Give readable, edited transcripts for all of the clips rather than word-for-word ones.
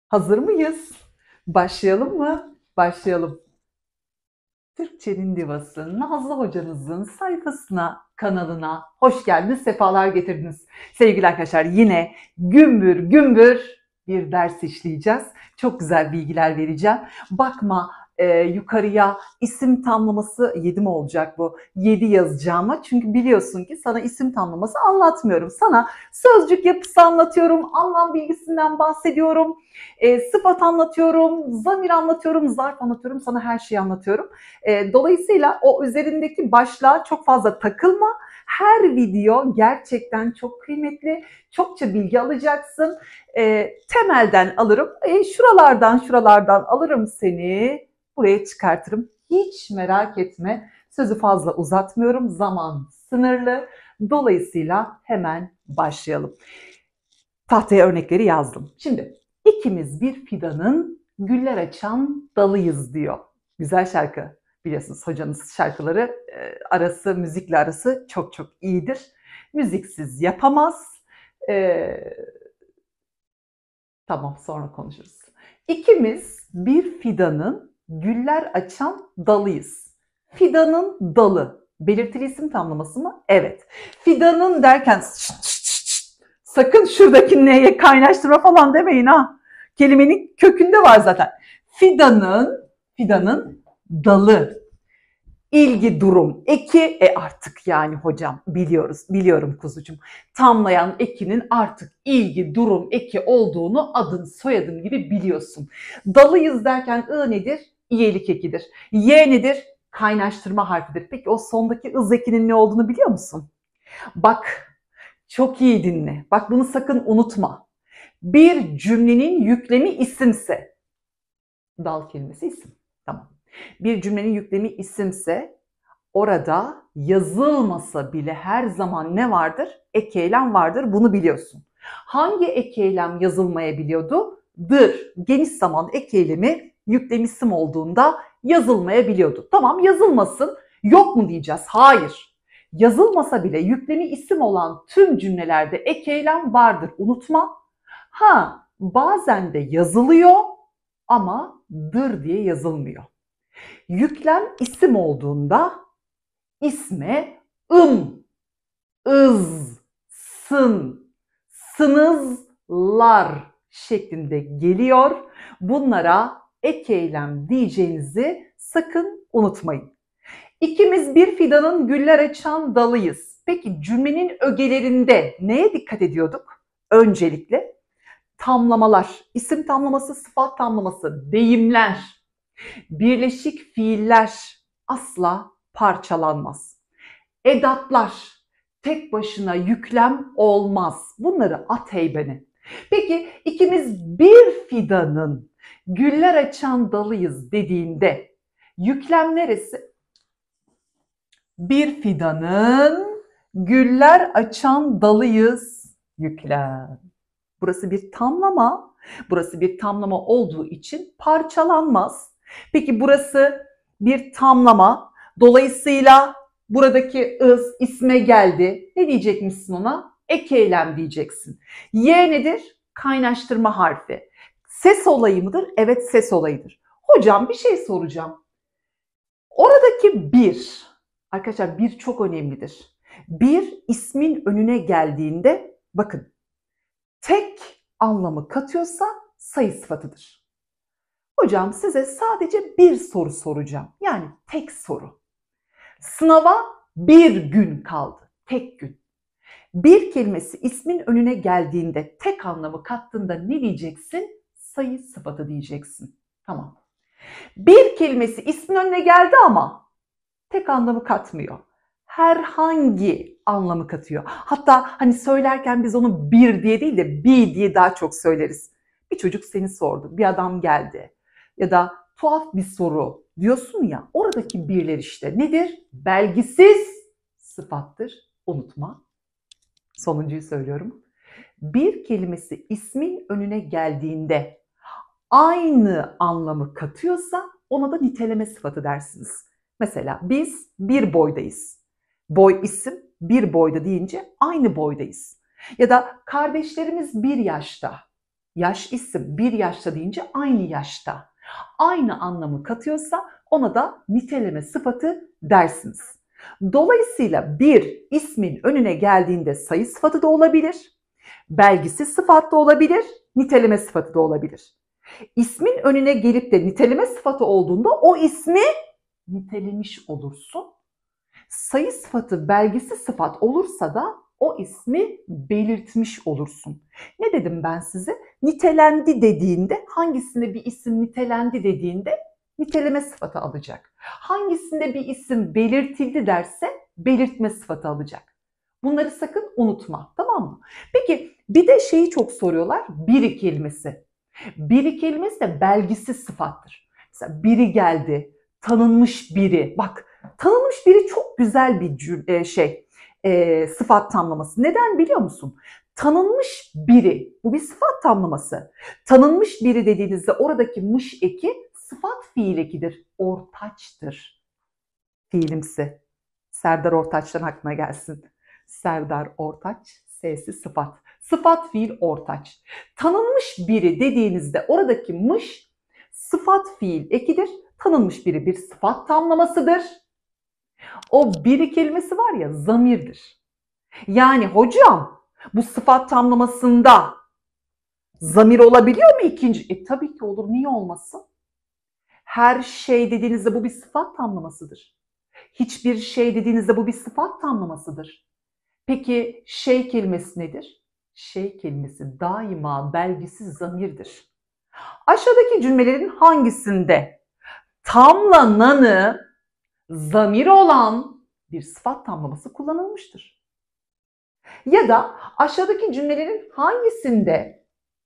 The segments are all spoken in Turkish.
Hazır mıyız? Başlayalım mı? Başlayalım. Türkçenin Divası Nazlı Hocamızın sayfasına, kanalına hoş geldiniz, sefalar getirdiniz. Sevgili arkadaşlar, yine gümbür gümbür bir ders işleyeceğiz. Çok güzel bilgiler vereceğim. Bakma yukarıya isim tamlaması 7 mi olacak bu? 7 yazacağıma. Çünkü biliyorsun ki sana isim tamlaması anlatmıyorum. Sana sözcük yapısı anlatıyorum, anlam bilgisinden bahsediyorum. Sıfat anlatıyorum, zamir anlatıyorum, zarf anlatıyorum, sana her şeyi anlatıyorum. Dolayısıyla o üzerindeki başlığa çok fazla takılma. Her video gerçekten çok kıymetli. Çokça bilgi alacaksın. Temelden alırım. Şuralardan alırım seni. Buraya çıkartırım. Hiç merak etme. Sözü fazla uzatmıyorum. Zaman sınırlı. Dolayısıyla hemen başlayalım. Tahtaya örnekleri yazdım. Şimdi ikimiz bir fidanın güller açan dalıyız diyor. Güzel şarkı. Biliyorsunuz hocanız şarkıları müzikle arası çok çok iyidir. Müziksiz yapamaz. Tamam, sonra konuşuruz. İkimiz bir fidanın güller açan dalıyız. Fidanın dalı. Belirtili isim tamlaması mı? Evet. Fidanın derken sakın şuradaki neye kaynaştırma falan demeyin ha. Kelimenin kökünde var zaten. Fidanın dalı. İlgi durum eki artık yani hocam biliyorum kuzucuğum. Tamlayan ekinin artık ilgi durum eki olduğunu adın soyadın gibi biliyorsun. Dalıyız derken nedir? İyelik ekidir. Y nedir? Kaynaştırma harfidir. Peki o sondaki ız ekinin ne olduğunu biliyor musun? Bak, çok iyi dinle. Bak, bunu sakın unutma. Bir cümlenin yüklemi isimse, dal kelimesi isim. Tamam. Bir cümlenin yüklemi isimse orada yazılmasa bile her zaman ne vardır? Ek eylem vardır. Bunu biliyorsun. Hangi ek eylem yazılmayabiliyordu? Dır. Geniş zaman ek eylemi yüklem isim olduğunda yazılmayabiliyordu. Tamam, yazılmasın. Yok mu diyeceğiz? Hayır. Yazılmasa bile yüklemi isim olan tüm cümlelerde ek eylem vardır. Unutma. Bazen de yazılıyor ama dır diye yazılmıyor. Yüklem isim olduğunda isme ız, sın, sınızlar şeklinde geliyor. Bunlara ek eylem diyeceğinizi sakın unutmayın. İkimiz bir fidanın güller açan dalıyız. Peki cümlenin ögelerinde neye dikkat ediyorduk? Öncelikle tamlamalar, isim tamlaması, sıfat tamlaması, deyimler, birleşik fiiller asla parçalanmaz. Edatlar tek başına yüklem olmaz. Bunları at heybene. Peki ikimiz bir fidanın güller açan dalıyız dediğinde yüklem neresi? Bir fidanın güller açan dalıyız yüklem. Burası bir tamlama. Burası bir tamlama olduğu için parçalanmaz. Peki burası bir tamlama. Dolayısıyla buradaki ız isme geldi. Ne diyecekmişsin ona? Ek eylem diyeceksin. Y nedir? Kaynaştırma harfi. Ses olayı mıdır? Evet, ses olayıdır. Hocam bir şey soracağım. Oradaki bir, arkadaşlar bir çok önemlidir. Bir ismin önüne geldiğinde bakın tek anlamı katıyorsa sayı sıfatıdır. Hocam size sadece bir soru soracağım. Yani tek soru. Sınava bir gün kaldı. Tek gün. Bir kelimesi ismin önüne geldiğinde tek anlamı kattığında ne diyeceksin? Sayı sıfatı diyeceksin. Tamam. Bir kelimesi ismin önüne geldi ama tek anlamı katmıyor. Herhangi anlamı katıyor. Hatta hani söylerken biz onu bir diye değil de bi diye daha çok söyleriz. Bir çocuk seni sordu, bir adam geldi ya da tuhaf bir soru diyorsun ya, oradaki birler işte nedir? Belgisiz sıfattır. Unutma. Sonuncuyu söylüyorum. Bir kelimesi ismin önüne geldiğinde aynı anlamı katıyorsa ona da niteleme sıfatı dersiniz. Mesela biz bir boydayız. Boy isim, bir boyda deyince aynı boydayız. Ya da kardeşlerimiz bir yaşta. Yaş isim bir yaşta deyince aynı yaşta. Aynı anlamı katıyorsa ona da niteleme sıfatı dersiniz. Dolayısıyla bir ismin önüne geldiğinde sayı sıfatı da olabilir, belgisi sıfat da olabilir, niteleme sıfatı da olabilir. İsmin önüne gelip de niteleme sıfatı olduğunda o ismi nitelemiş olursun. Sayı sıfatı belgisi sıfat olursa da o ismi belirtmiş olursun. Ne dedim ben size? Nitelendi dediğinde, hangisinde bir isim nitelendi dediğinde niteleme sıfatı alacak. Hangisinde bir isim belirtildi derse belirtme sıfatı alacak. Bunları sakın unutma, tamam mı? Peki bir de şeyi çok soruyorlar, biri kelimesi. Biri kelimesi de belgisiz sıfattır. Mesela biri geldi, tanınmış biri. Bak, tanınmış biri çok güzel bir sıfat tamlaması. Neden biliyor musun? Tanınmış biri, bu bir sıfat tamlaması. Tanınmış biri dediğinizde oradaki mış eki sıfat fiil ekidir. Ortaçtır. Fiilimsi. Serdar Ortaç'tan aklına gelsin. Serdar Ortaç, S'si sıfat. Sıfat fiil ortaç. Tanınmış biri dediğinizde oradaki mış sıfat fiil ekidir. Tanınmış biri bir sıfat tamlamasıdır. O biri kelimesi var ya zamirdir. Yani hocam bu sıfat tamlamasında zamir olabiliyor mu ikinci? Tabii ki olur. Niye olmasın? Her şey dediğinizde bu bir sıfat tamlamasıdır. Hiçbir şey dediğinizde bu bir sıfat tamlamasıdır. Peki şey kelimesi nedir? Şey kelimesi daima belgisiz zamirdir. Aşağıdaki cümlelerin hangisinde tamlananı zamir olan bir sıfat tamlaması kullanılmıştır? Ya da aşağıdaki cümlelerin hangisinde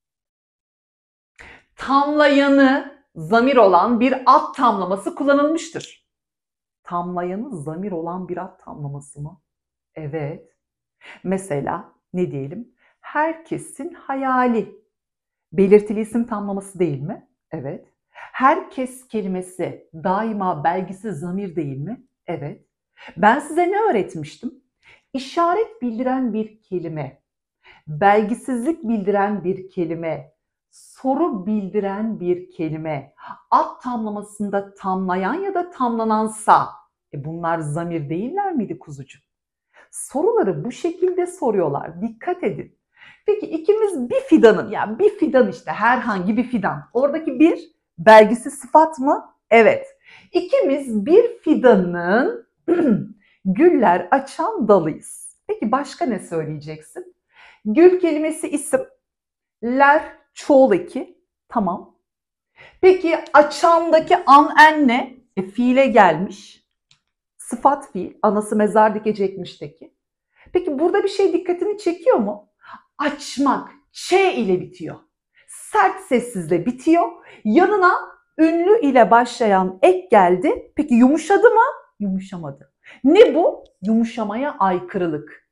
tamlayanı zamir olan bir ad tamlaması kullanılmıştır? Tamlayanı zamir olan bir ad tamlaması mı? Evet. Mesela ne diyelim? Herkesin hayali. Belirtili isim tamlaması değil mi? Evet. Herkes kelimesi daima belgisiz zamir değil mi? Evet. Ben size ne öğretmiştim? İşaret bildiren bir kelime, belgisizlik bildiren bir kelime, soru bildiren bir kelime, ad tamlamasında tamlayan ya da tamlanansa, bunlar zamir değiller miydi kuzucuğum? Soruları bu şekilde soruyorlar. Dikkat edin. Peki ikimiz bir fidanın, yani bir fidan işte herhangi bir fidan. Oradaki bir belgisi sıfat mı? Evet. İkimiz bir fidanın güller açan dalıyız. Peki başka ne söyleyeceksin? Gül kelimesi isim, ler çoğul eki. Tamam. Peki açandaki an en ne? Fiile gelmiş. Sıfat fiil. Anası mezar dikecekmişteki. Peki burada bir şey dikkatini çekiyor mu? Açmak. Ç ile bitiyor. Sert sessizle bitiyor. Yanına ünlü ile başlayan ek geldi. Peki yumuşadı mı? Yumuşamadı. Ne bu? Yumuşamaya aykırılık.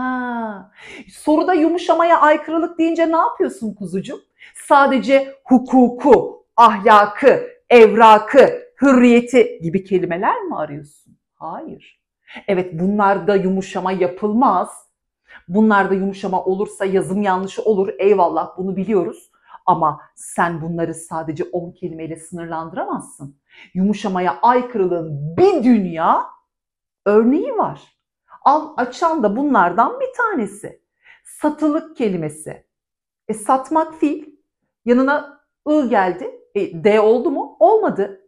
Soruda yumuşamaya aykırılık deyince ne yapıyorsun kuzucuğum? Sadece hukuku, ahlakı, evrakı, hürriyeti gibi kelimeler mi arıyorsun? Hayır. Evet, bunlarda yumuşama yapılmaz. Bunlarda yumuşama olursa yazım yanlışı olur. Eyvallah, bunu biliyoruz. Ama sen bunları sadece 10 kelimeyle sınırlandıramazsın. Yumuşamaya aykırılığın bir dünya örneği var. Al açan da bunlardan bir tanesi. Satılık kelimesi. Satmak fiil. Yanına ı geldi. D oldu mu? Olmadı.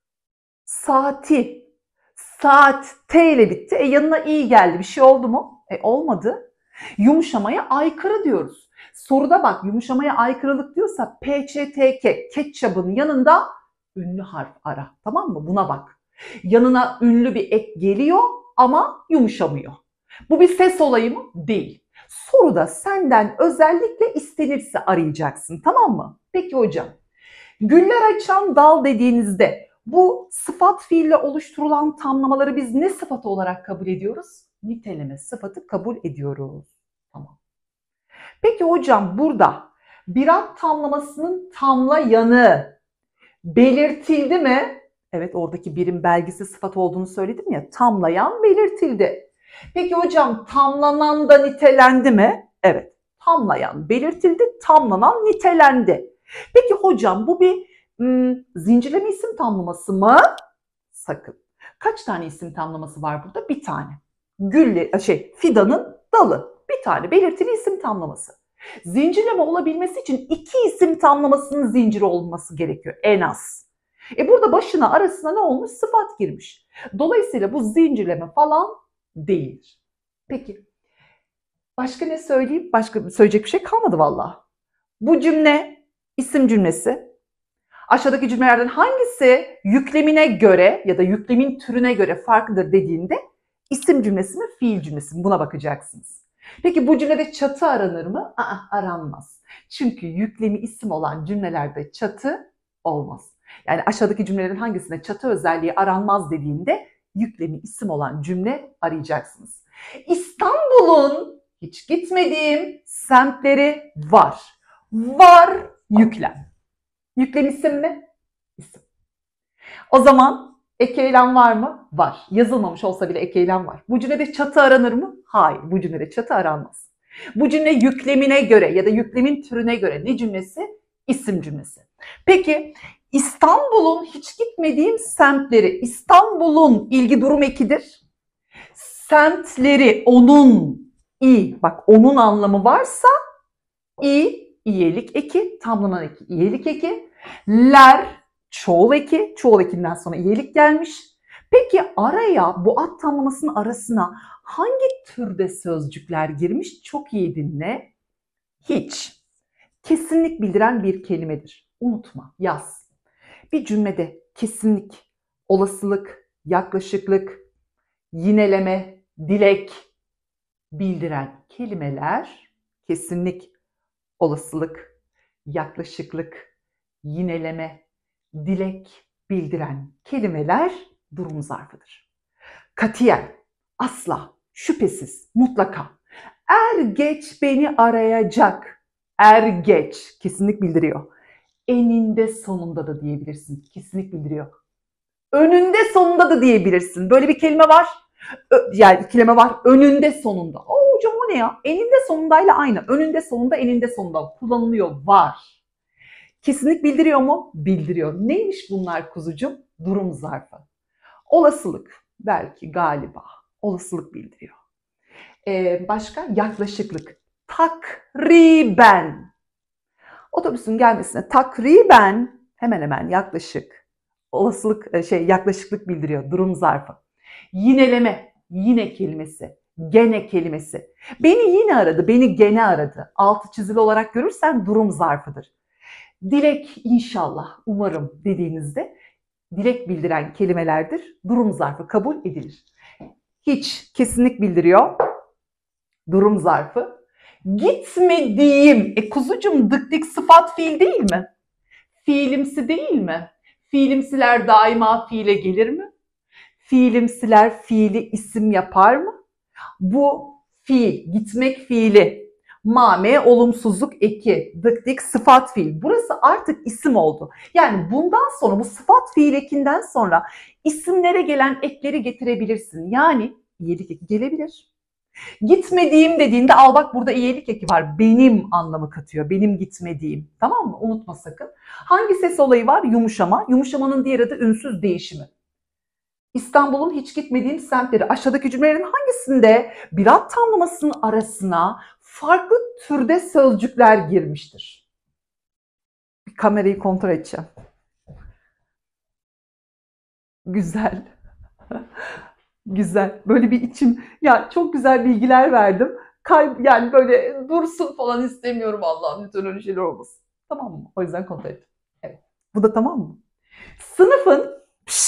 Saati. Saat T ile bitti. Yanına i geldi. Bir şey oldu mu? Olmadı. Yumuşamaya aykırı diyoruz. Soruda bak yumuşamaya aykırılık diyorsa PÇTK, ketçabın yanında ünlü harf ara. Tamam mı? Buna bak. Yanına ünlü bir ek geliyor ama yumuşamıyor. Bu bir ses olayı mı? Değil. Soruda senden özellikle istenirse arayacaksın. Tamam mı? Peki hocam. Güller açan dal dediğinizde bu sıfat fiille oluşturulan tamlamaları biz ne sıfatı olarak kabul ediyoruz? Niteleme sıfatı kabul ediyoruz. Tamam. Peki hocam burada bir ad tamlamasının tamlayanı belirtildi mi? Evet, oradaki birin belgisi sıfat olduğunu söyledim ya. Tamlayan belirtildi. Peki hocam tamlanan da nitelendi mi? Evet. tamlayan belirtildi, tamlanan nitelendi. Peki hocam bu bir zincirleme isim tamlaması mı? Sakın. Kaç tane isim tamlaması var burada? Bir tane. Fidanın dalı. Bir tane belirtili isim tamlaması. Zincirleme olabilmesi için 2 isim tamlamasının zinciri olması gerekiyor en az. Burada başına arasına ne olmuş? Sıfat girmiş. Dolayısıyla bu zincirleme falan değildir. Peki. Başka ne söyleyeyim? Başka söyleyecek bir şey kalmadı vallahi. Bu cümle isim cümlesi. Aşağıdaki cümlelerden hangisi yüklemine göre ya da yüklemin türüne göre farklıdır dediğinde isim cümlesi mi, fiil cümlesi mi? Buna bakacaksınız. Peki bu cümlede çatı aranır mı? Aranmaz. Çünkü yüklemi isim olan cümlelerde çatı olmaz. Yani aşağıdaki cümlelerin hangisinde çatı özelliği aranmaz dediğinde yüklemi isim olan cümle arayacaksınız. İstanbul'un hiç gitmediğim semtleri var. Var yüklem. Yüklem isim mi? İsim. O zaman ek eylem var mı? Var. Yazılmamış olsa bile ek eylem var. Bu cümlede çatı aranır mı? Hayır. Bu cümlede çatı aranmaz. Bu cümle yüklemine göre ya da yüklemin türüne göre ne cümlesi? İsim cümlesi. Peki İstanbul'un hiç gitmediğim semtleri. İstanbul'un ilgi durum ekidir. Semtleri onun bak onun anlamı varsa iyelik eki, tamlanan eki, iyelik eki. Ler çoğul eki, çoğul ekinden sonra iyelik gelmiş. Peki araya bu ad tamlamasının arasına hangi türde sözcükler girmiş? Çok iyi dinle. Hiç. Kesinlik bildiren bir kelimedir. Unutma, yaz. Bir cümlede kesinlik, olasılık, yaklaşıklık, yineleme, dilek bildiren kelimeler kesinlik, olasılık, yaklaşıklık, yineleme, dilek bildiren kelimeler durum zarfıdır. Katiyen, asla, şüphesiz, mutlaka. Er geç beni arayacak. Er geç kesinlik bildiriyor. Eninde sonunda da diyebilirsin. Kesinlik bildiriyor. Önünde sonunda da diyebilirsin. Böyle bir kelime var. Yani ikileme var. Önünde sonunda. Hocam o ne ya? Eninde sonundayla aynı. Önünde sonunda, eninde sonunda kullanılıyor. Var. Kesinlik bildiriyor mu? Bildiriyor. Neymiş bunlar kuzucum? Durum zarfı. Olasılık. Belki, galiba. Olasılık bildiriyor. Başka? Yaklaşıklık. Takriben. Otobüsün gelmesine takriben hemen hemen yaklaşık. Olasılık yaklaşıklık bildiriyor. Durum zarfı. Yineleme. Yine kelimesi. Gene kelimesi. Beni yine aradı, beni gene aradı. Altı çizili olarak görürsen durum zarfıdır. Dilek, inşallah, umarım dediğinizde dilek bildiren kelimelerdir. Durum zarfı kabul edilir. Hiç kesinlik bildiriyor. Durum zarfı. Gitmediğim. Kuzucum dık dik sıfat fiil değil mi? Fiilimsi değil mi? Fiilimsiler daima fiile gelir mi? Fiilimsiler fiili isim yapar mı? Bu fiil, gitmek fiili, mame olumsuzluk eki, dık dik sıfat fiil. Burası artık isim oldu. Yani bundan sonra bu sıfat fiil ekinden sonra isimlere gelen ekleri getirebilirsin. Yani iyilik eki gelebilir. Gitmediğim dediğinde al bak burada iyilik eki var. Benim anlamı katıyor. Benim gitmediğim. Tamam mı? Unutma sakın. Hangi ses olayı var? Yumuşama. Yumuşamanın diğer adı ünsüz değişimi. İstanbul'un hiç gitmediğim semtleri. Aşağıdaki cümlelerin hangisinde bir ad tamlamasının arasına farklı türde sözcükler girmiştir? Bir kamerayı kontrol edeceğim. Güzel. Güzel. Böyle bir içim, ya çok güzel bilgiler verdim. Yani böyle dursun falan istemiyorum Allah'ım. Lütfen öyle şeyler olmasın. Tamam mı? O yüzden kontrol ettim. Evet. Bu da tamam mı? Sınıfın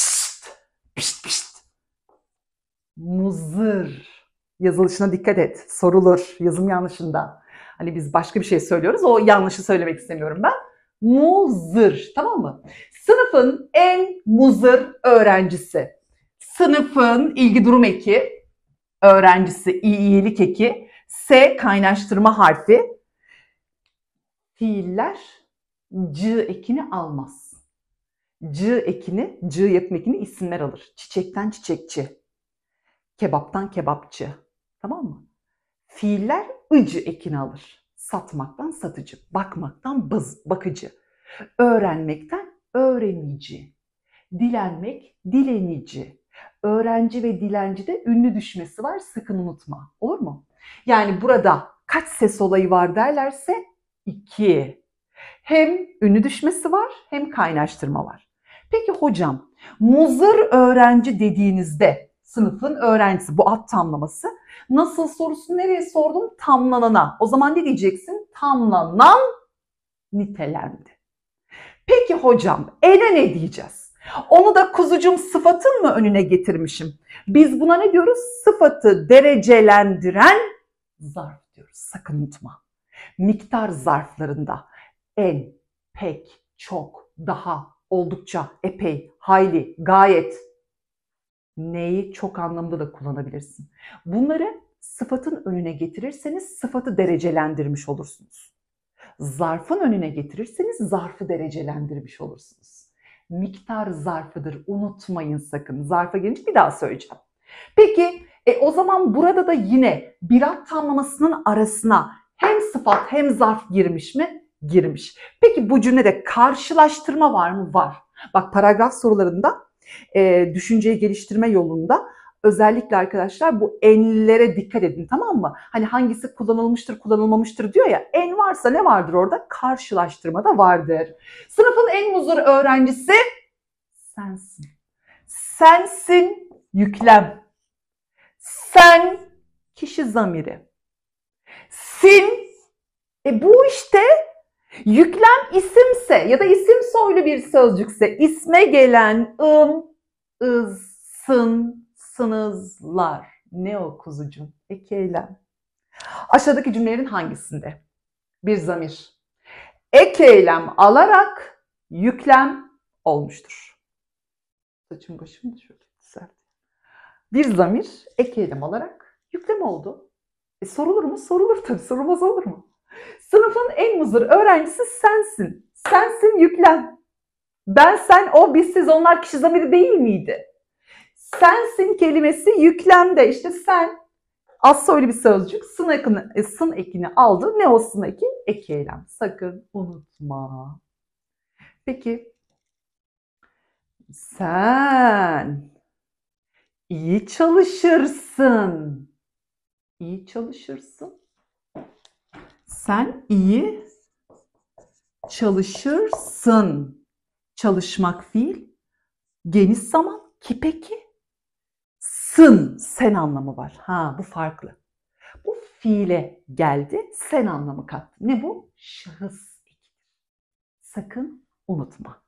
muzır yazılışına dikkat et. Sorulur yazım yanlışında. Hani biz başka bir şey söylüyoruz. O yanlışı söylemek istemiyorum ben. Muzır. Tamam mı? Sınıfın en muzır öğrencisi. Sınıfın ilgi durum eki, öğrencisi iyilik eki, S kaynaştırma harfi. Fiiller c ekini almaz. C ekini, c yapım ekini isimler alır. Çiçekten çiçekçi. Kebaptan kebapçı. Tamam mı? Fiiller ıcı ekini alır. Satmaktan satıcı, bakmaktan bakıcı, öğrenmekten öğrenici, dilenmek dilenici. Öğrenci ve dilenci de ünlü düşmesi var, sakın unutma. Olur mu? Yani burada kaç ses olayı var derlerse 2. Hem ünlü düşmesi var hem kaynaştırma var. Peki hocam, muzır öğrenci dediğinizde sınıfın öğrencisi, bu ad tamlaması. Nasıl sorusunu nereye sordum? Tamlanana. O zaman ne diyeceksin? Tamlanan nitelendi. Peki hocam, ene ne diyeceğiz? Onu da kuzucum sıfatın mı önüne getirmişim? Biz buna ne diyoruz? Sıfatı derecelendiren zarf diyoruz. Sakın unutma. Miktar zarflarında en, pek, çok, daha, oldukça, epey, hayli, gayet, neyi çok anlamda da kullanabilirsin. Bunları sıfatın önüne getirirseniz sıfatı derecelendirmiş olursunuz. Zarfın önüne getirirseniz zarfı derecelendirmiş olursunuz. Miktar zarfıdır, unutmayın sakın. Zarfa gelince bir daha söyleyeceğim. Peki o zaman burada da yine bir ad tamlamasının arasına hem sıfat hem zarf girmiş mi? Girmiş. Peki bu cümlede karşılaştırma var mı? Var. Bak paragraf sorularında düşünceyi geliştirme yolunda özellikle arkadaşlar bu enlere dikkat edin, tamam mı? Hani hangisi kullanılmıştır, kullanılmamıştır diyor ya. En varsa ne vardır orada? Karşılaştırma da vardır. Sınıfın en muzur öğrencisi sensin. Sensin yüklem. Sen kişi zamiri. Sin bu işte yüklem isimse ya da isim soylu bir sözcükse isme gelen ız, sın, sınızlar. Ne o kuzucuğum? Eki eylem. Aşağıdaki cümlelerin hangisinde bir zamir ek eylem alarak yüklem olmuştur? Saçım başım da şöyle düzelt. Bir zamir ek eylem alarak yüklem oldu. Sorulur mu? Sorulur tabii. Sorulmaz olur mu? Sınıfın en muzır öğrencisi sensin. Sensin yüklem. Ben, sen, o, biz, siz, onlar kişi zamiri değil miydi? Sensin kelimesi yüklemde. İşte sen az soylu bir sözcük. Sın ekini aldı. Ne o sın eki? Ek eylem. Sakın unutma. Peki sen iyi çalışırsın. İyi çalışırsın. Sen iyi çalışırsın. Çalışmak fiil. Geniş zaman ki peki. Sın, sen anlamı var. Ha, bu farklı. Bu fiile geldi, sen anlamı kattı. Ne bu? Şahıs eki. Sakın unutma.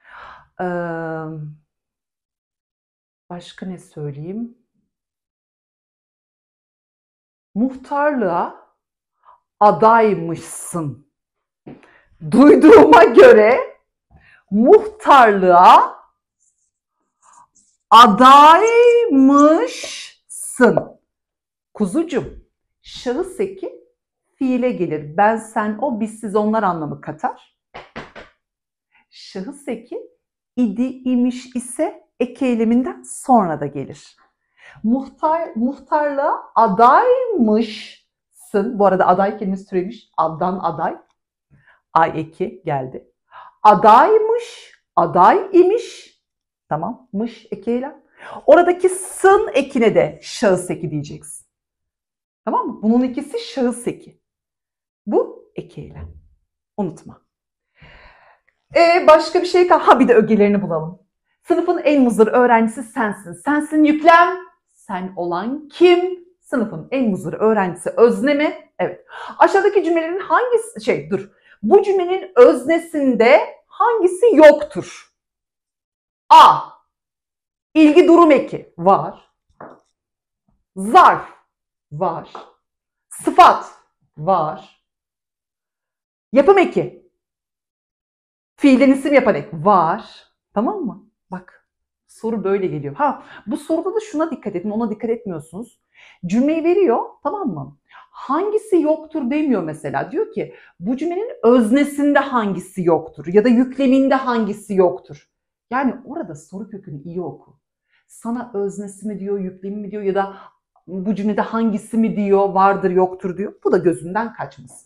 Başka ne söyleyeyim? Muhtarlığa adaymışsın. Duyduğuma göre muhtarlığa adaymışsın. Kuzucum, şahıs eki fiile gelir. Ben, sen, o, biz, siz, onlar anlamı katar. Şahıs eki idi, imiş ise eki eyleminden sonra da gelir. Muhtarlığa adaymışsın. Bu arada aday kelimesi türemiş. Addan aday. Ay eki geldi. Adaymış, aday imiş. Tamam, mış eki eylem. Oradaki sın ekine de şahıs eki diyeceksin. Tamam mı? Bunun ikisi şahıs eki. Bu eki eylem. Unutma. Başka bir şey kaldı. Ha, bir de ögelerini bulalım. Sınıfın en muzır öğrencisi sensin. Sensin yüklem. Sen olan kim? Sınıfın en muzır öğrencisi özne mi? Evet. Aşağıdaki cümlelerin hangisi bu cümlenin öznesinde hangisi yoktur? A. İlgi durum eki var. Zarf var. Sıfat var. Yapım eki. Fiilden isim yapan ek var. Tamam mı? Bak, soru böyle geliyor. Ha, bu soruda da şuna dikkat edin, ona dikkat etmiyorsunuz. Cümleyi veriyor, tamam mı? Hangisi yoktur demiyor mesela. Diyor ki bu cümlenin öznesinde hangisi yoktur ya da yükleminde hangisi yoktur. Yani orada soru kökünü iyi oku. Sana öznesi mi diyor, yüklemi mi diyor ya da bu cümlede hangisi mi diyor, vardır yoktur diyor. Bu da gözünden kaçmasın.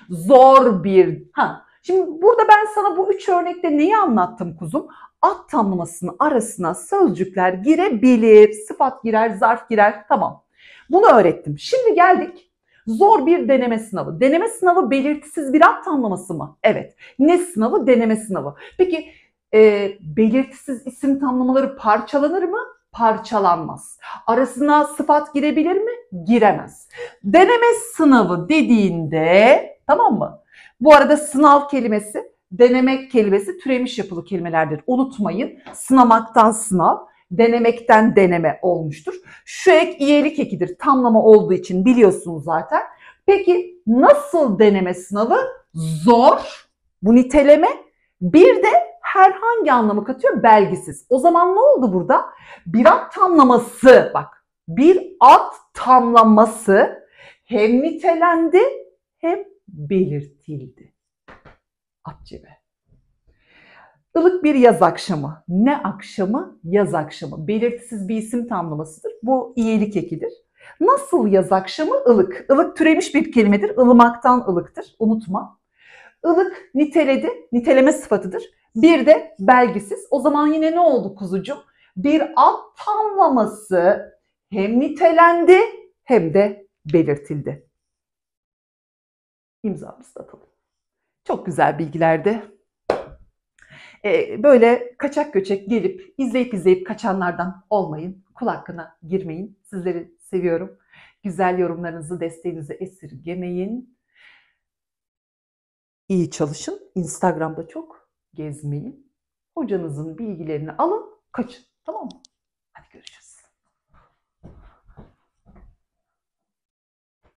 Zor bir... Şimdi burada ben sana bu 3 örnekte neyi anlattım kuzum? Ad tamlamasının arasına sözcükler girebilir. Sıfat girer, zarf girer. Tamam. Bunu öğrettim. Şimdi geldik. Zor bir deneme sınavı. Deneme sınavı belirtisiz bir ad tamlaması mı? Evet. Ne sınavı? Deneme sınavı. Peki belirtisiz isim tamlamaları parçalanır mı? Parçalanmaz. Arasına sıfat girebilir mi? Giremez. Deneme sınavı dediğinde, tamam mı? Bu arada sınav kelimesi, denemek kelimesi türemiş yapılı kelimelerdir. Unutmayın. Sınamaktan sınav, denemekten deneme olmuştur. Şu ek iyilik ekidir. Tamlama olduğu için biliyorsunuz zaten. Peki nasıl deneme sınavı? Zor. Bu niteleme. Bir de herhangi anlamı katıyor? Belgisiz. O zaman ne oldu burada? Bir ad tamlaması, bak, bir ad tamlaması hem nitelendi hem belirtildi. Akçebe. Ilık bir yaz akşamı. Ne akşamı? Yaz akşamı. Belirtisiz bir isim tamlamasıdır. Bu iyilik ekidir. Nasıl yaz akşamı? Ilık. Ilık türemiş bir kelimedir. Ilımaktan ılıktır. Unutma. Ilık niteledi. Niteleme sıfatıdır. Bir de belgisiz. O zaman yine ne oldu kuzucuğum? Bir ad tamlaması hem nitelendi hem de belirtildi. İmzamızı da atalım. Çok güzel bilgilerdi. Böyle kaçak göçek gelip izleyip kaçanlardan olmayın. Kul hakkına girmeyin. Sizleri seviyorum. Güzel yorumlarınızı, desteğinizi esirgemeyin. İyi çalışın. Instagram'da çok gezmeyin. Hocanızın bilgilerini alın, kaçın. Tamam mı?